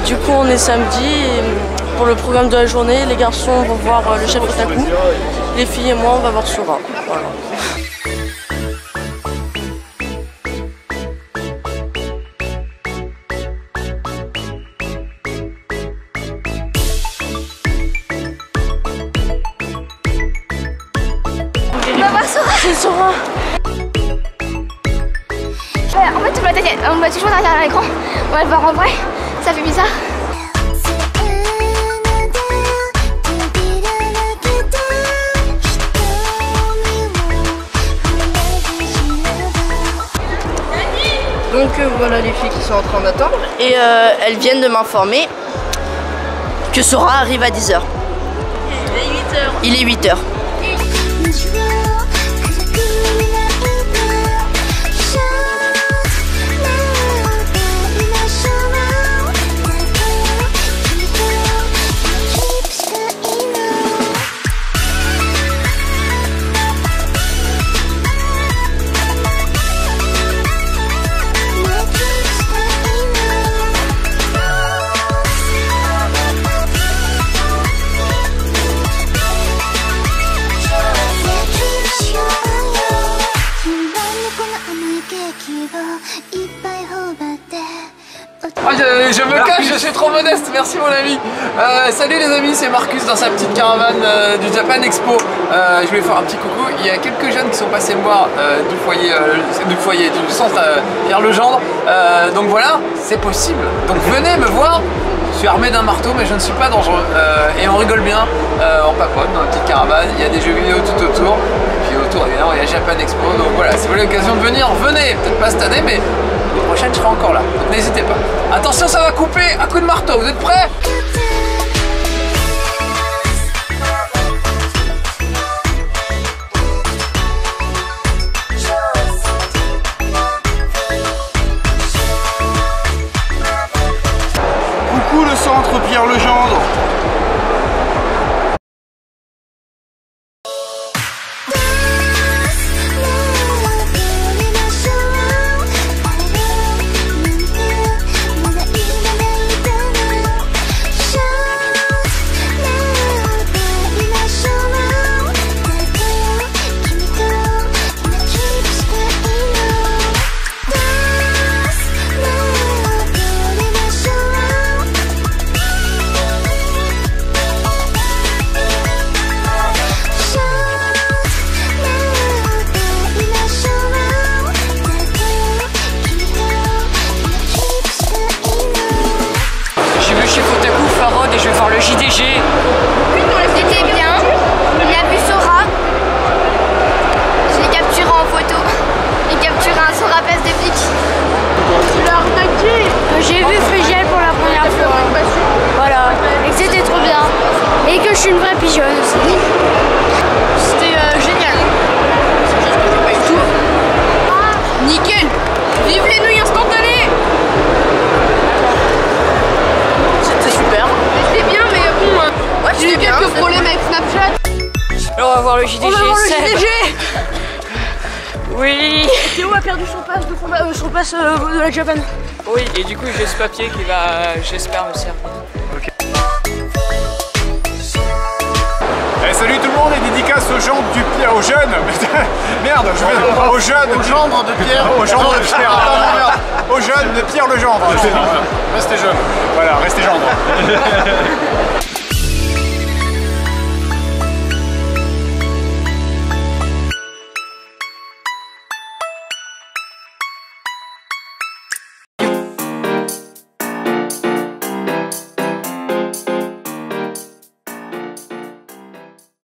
Du coup, on est samedi et pour le programme de la journée, les garçons vont voir le chef Otaku. Les filles et moi, on va voir Sora. Voilà. On va voir Sora. C'est Sora. En fait, on voit toujours derrière l'écran. On va le voir en vrai. Ça fait bizarre. Donc voilà les filles qui sont en train d'attendre. Et elles viennent de m'informer que Sora arrive à 10h. Il est 8h. Je me cache, je suis trop modeste, merci mon ami. Salut les amis, c'est Marcus dans sa petite caravane du Japan Expo. Je voulais faire un petit coucou. Il y a quelques jeunes qui sont passés me voir du centre Pierre Legendre. Donc voilà, c'est possible. Donc venez me voir. Je suis armé d'un marteau mais je ne suis pas dangereux. Et on rigole bien, on papote dans la petite caravane. Il y a des jeux vidéo tout autour. Et puis autour évidemment il y a Japan Expo. Donc voilà, si vous avez l'occasion de venir, venez. Peut-être pas cette année mais les prochaines je serai encore là. Donc n'hésitez pas. Attention, ça va couper à coup de marteau. Vous êtes prêts? Coucou le centre Pierre Legendre. Et je vais voir le JDG. C'était bien. On a vu Sora. Je l'ai capturé en photo. J'ai capturé un Sora peste de flic. J'ai vu Frigiel pour la première fois. Voilà. Et que c'était trop bien. Et que je suis une vraie pigeonne aussi. C'était génial. Nickel. Vive les nouilles instantanées. C'était super. C'était bien mais bon, ouais, j'ai eu quelques problèmes avec Snapchat. Alors on va voir le JDG. On va voir le JDG. Oui. Théo a perdu son passe de la Japan. Oui, et du coup j'ai ce papier qui va, j'espère, me servir. Ok. Eh, salut tout le monde et dédicace aux gens du Pierre, aux jeunes. Merde, je vais aux jeunes. Aux gendres de Pierre. Aux gendres de Pierre. Ah, merde. Aux jeunes de Pierre Legendre. Restez jeunes. Voilà, restez gendres.